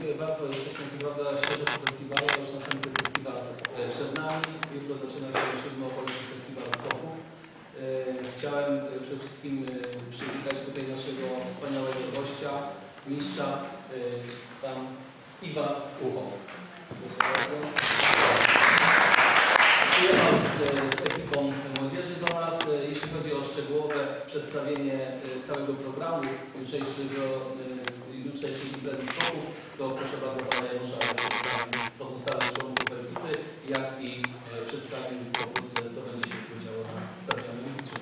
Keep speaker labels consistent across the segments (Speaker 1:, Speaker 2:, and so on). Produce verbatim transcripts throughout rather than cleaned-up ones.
Speaker 1: Dziękuję bardzo. Jesteśmy co prawda świeżo po festiwalu, to już następny festiwal przed nami. Jutro zaczyna się siódmy Opolski Festiwal Skoków. Chciałem przede wszystkim przywitać tutaj naszego wspaniałego gościa, mistrza, pan Iwan Uchow. Proszę bardzo. Przyjechał z, z ekipą młodzieży do nas. Jeśli chodzi o szczegółowe przedstawienie całego programu jutrzejszego, jutrzejszej imprezy skoków, to proszę bardzo pana Janusza, pozostałych członków ekipy, jak i przedstawił pokrótce, co będzie się działo na stadionie Milczy.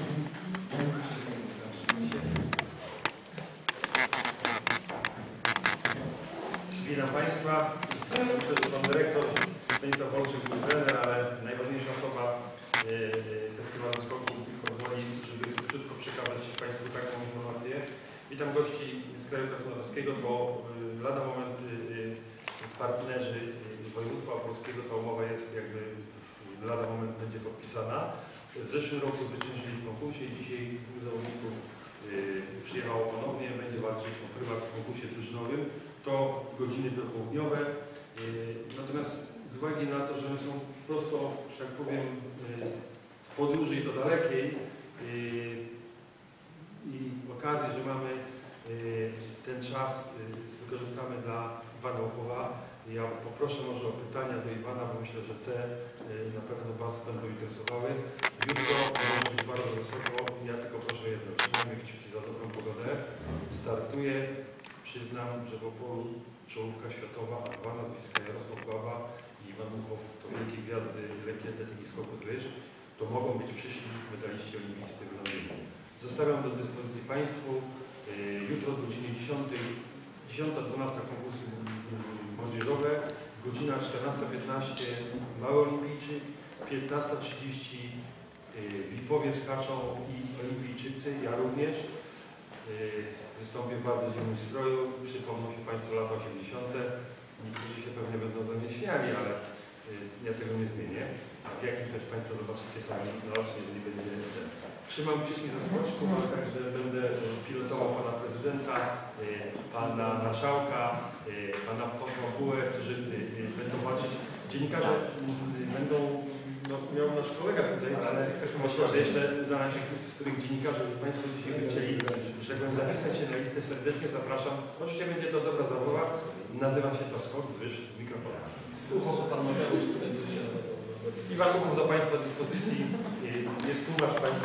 Speaker 2: Witam Państwa. Pan dyrektor Stanisław Wolczyk był trener, ale najważniejsza osoba Festiwalu Skoków pozwoli, żeby krótko przekazać Państwu taką informację. Witam gości z kraju krasnodarskiego, bo lada moment partnerzy województwa opolskiego, ta umowa jest jakby lada moment będzie podpisana. W zeszłym roku zwyciężyli w konkursie i dzisiaj dwóch zawodników przyjechało ponownie, będzie walczyć o prymat w konkursie drużynowym. To godziny dopołudniowe. Natomiast z uwagi na to, że one są prosto, że tak powiem, z podróży i to dalekiej i okazji, że mamy ten czas, wykorzystamy dla Iwana Uchowa. Ja poproszę może o pytania do Iwana, bo myślę, że te na pewno Was będą interesowały. Jutro może być bardzo wysoko. Ja tylko proszę jedno, trzymajmy kciuki za dobrą pogodę. Startuję. Przyznam, że w Opolu czołówka światowa, a dwa nazwiska Jarosław Baba i Iwan Uchow to wielkie gwiazdy lekkiej atletyki skoku z wyż, to mogą być przyszli medaliści olimpijscy w Londynie. Zostawiam do dyspozycji Państwu jutro o godzinie dziesiątej, dziesiąta dwunasta konkursy młodzieżowe, godzina czternasta piętnaście mały olimpijczyk, piętnasta trzydzieści wipowie skaczą i olimpijczycy, ja również. Wystąpię w bardzo dziwnym stroju, przypomną się Państwu lata osiemdziesiąte. Niektórzy się pewnie będą ze mnie śmiali, ale ja tego nie zmienię. W jakim też Państwo zobaczycie sami naocznie, jeżeli będzie. Trzymam kciuki za skoczku, ale także będę pilotował Pana Prezydenta, Pana Marszałka, Pana posła Bułę, którzy będą walczyć. Dziennikarze będą, no miał nasz kolega tutaj, ale myślę, że jeszcze uda nam się, z których dziennikarzy Państwo dzisiaj by chcieli, że jakbym zapisać się na listę, serdecznie zapraszam. Oczywiście będzie to dobra zabawa. Nazywa się to Skok z wyż z mikrofonu.
Speaker 1: Uchow pan Mateusz, tutaj do się.
Speaker 2: Iwan Uchow do Państwa dyspozycji. Jest tłumacz Państwu.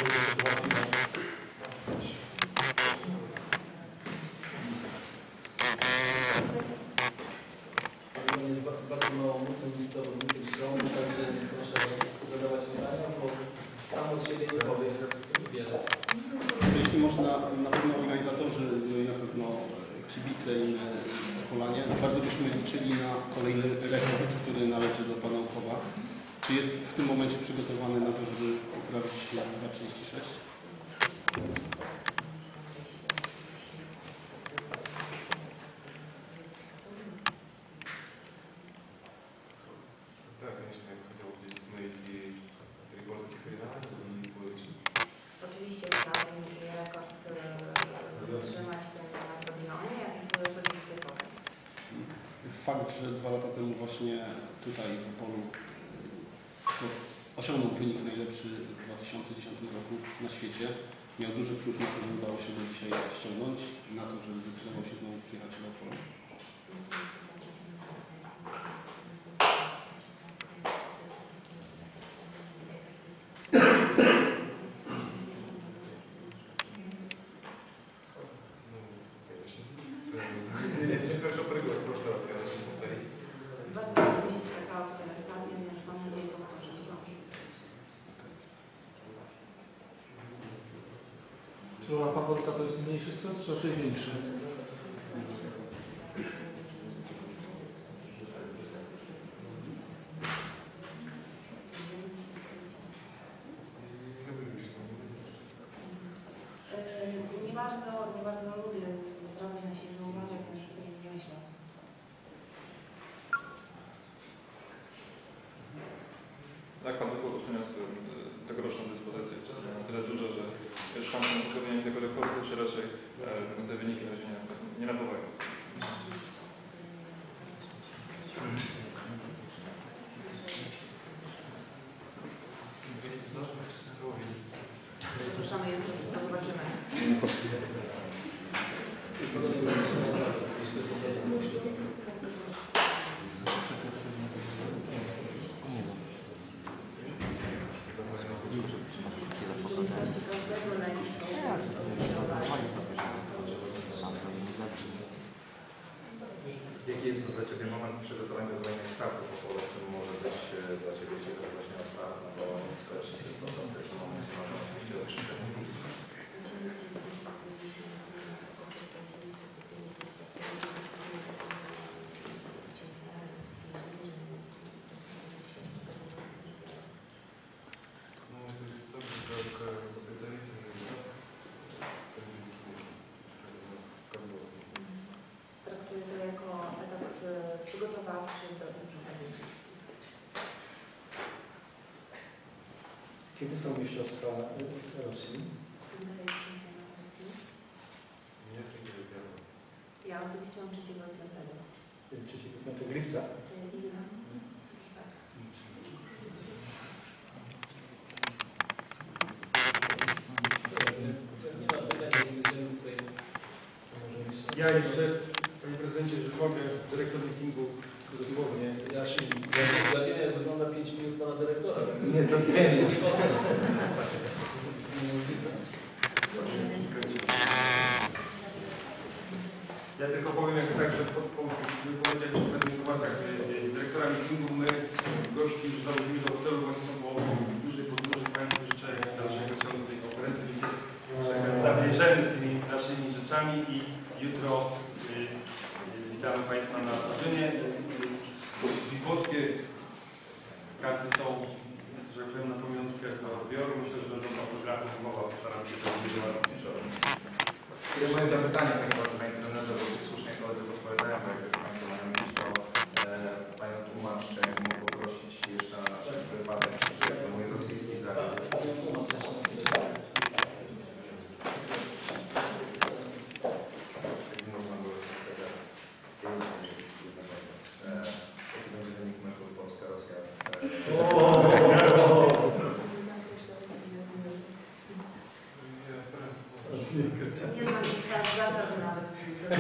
Speaker 1: Jest bardzo mało mocnym zawodnikiem strony, także proszę zadawać pytania, bo sam od siebie nie powiem wiele.
Speaker 3: Jeśli można, na pewno organizatorzy, na pewno kibice i Polanie, bardzo byśmy liczyli na kolejny rekord, który należy do Pana Uchowa. Czy jest w tym momencie przygotowany na to, żeby poprawić dwa trzydzieści sześć?
Speaker 4: Oczywiście chciałabym rekord utrzymać ten na stadionie, jak i swój osobisty potem.
Speaker 3: Fakt, że dwa lata temu właśnie tutaj w Opolu osiągnął wynik najlepszy w dwa tysiące dziesiątym roku na świecie, miał duży wpływ na to, że udało się go dzisiaj ściągnąć, na to, że zdecydował się znowu przyjechać do Opolu.
Speaker 4: Bardzo ładnie mi się spotkało tutaj na stadion, więc mam nadzieję powtórzyć to.
Speaker 5: Czy ona faworka to jest mniejszy stres, czy raczej większy?
Speaker 4: Nie bardzo, nie bardzo lubię zwracać na siebie uwagę, więc nie myślę.
Speaker 6: Jak Pan tylko ocenia tegoroczną dyspozycję? Czy na tyle dużo, że jest szansa na poprawienie tego rekordu, czy raczej e, te wyniki raczej nie, nie napływają?
Speaker 7: jest to dla Ciebie moment przygotowania do kolejnych startów po pole, czym może być e, dla Ciebie ciekawe właśnie na start, no bo wszyscy sportowcy w tym momencie mają oczywiście odczytanie blisko.
Speaker 4: Traktuję to jako etap e, przygotowawczy do Igrzysk.
Speaker 5: Kiedy są mistrzostwa Rosji?
Speaker 4: Ja osobiście mam trzeciego piątego.
Speaker 5: trzeciego piątego lipca.
Speaker 1: Nie ma pytań, nie będziemy tutaj...
Speaker 2: Ja jeszcze, Panie Prezydencie, że mogę, dyrektor meetingu dosłownie.
Speaker 1: Ja się ja wiem, jak wygląda pięć minut pana dyrektora.
Speaker 5: Nie, to
Speaker 1: Ja
Speaker 5: nie.
Speaker 1: się nie potem.
Speaker 2: Ja tylko powiem, jak tak, że po, po, powiedzieć przy pewnych informacjach. Dyrektora meetingu my gości już założyli do hotelu, bo oni są po dużej podróży. Państwu życzę dalszego ciągu tej konferencji. Zabierzemy z tymi naszymi rzeczami i jutro y, y, witamy Państwa na stadionie. Wipowskie karty są, że tak powiem, na pamiątkę do odbioru. Myślę, że będą fotografów umowa, postaram się to zrobić.
Speaker 7: Ja moje zapytanie, Panie Panie Trenerze, bo tu słusznie koledzy podpowiadają, bo jak Państwo mają mieć, to e, Panią tłumacz, czy jak mógł poprosić jeszcze na nasz wypadek, że jak to mój rosyjski zabieg.
Speaker 1: Panią tłumacz jeszcze na chwilę.
Speaker 7: Jak można było się z tego jaki będzie wynik meczu Polska-Rosja?
Speaker 4: Nie znam tych zasad nawet w piłce.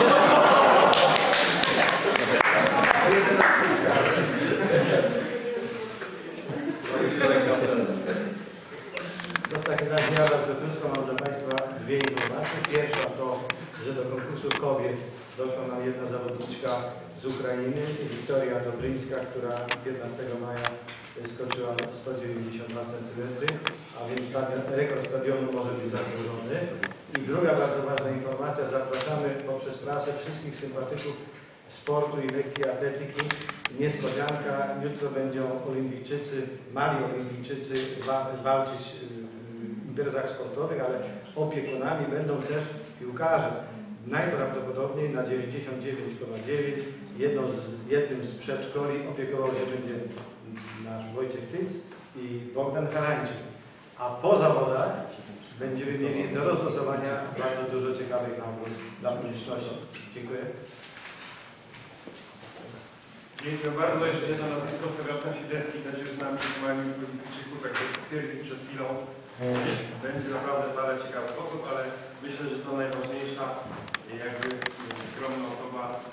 Speaker 5: No w takim razie ja bardzo krótko mam dla Państwa dwie informacje. Pierwsza to, że do konkursu kobiet doszła nam jedna zawodniczka z Ukrainy, Wiktoria Dobryńska, która piętnastego maja skoczyła sto dziewięćdziesiąt dwa centymetry, a więc stadion, rekord stadionu może być zagrożony. I druga bardzo ważna informacja, zapraszamy poprzez prasę wszystkich sympatyków sportu i lekkiej atletyki. Niespodzianka, jutro będą olimpijczycy, mali olimpijczycy walczyć w imprezach sportowych, ale opiekunami będą też piłkarze. Najprawdopodobniej na dziewięćdziesiąt dziewięć przecinek dziewięć jedną z, jednym z przedszkoli opiekował się będzie nasz Wojciech Tyc i Bogdan Harańczyk. A po zawodach będziemy mieli do rozlosowania bardzo dużo ciekawych nagród dla publiczności. Dziękuję.
Speaker 2: Dziękuję bardzo. Jeszcze jedno nazwisko, Sebastian Sidecki będzie z nami w moim Olimpijczyku, tak jak stwierdził przed chwilą. Będzie naprawdę parę ciekawych osób, ale myślę, że to najważniejsza, jakby skromna osoba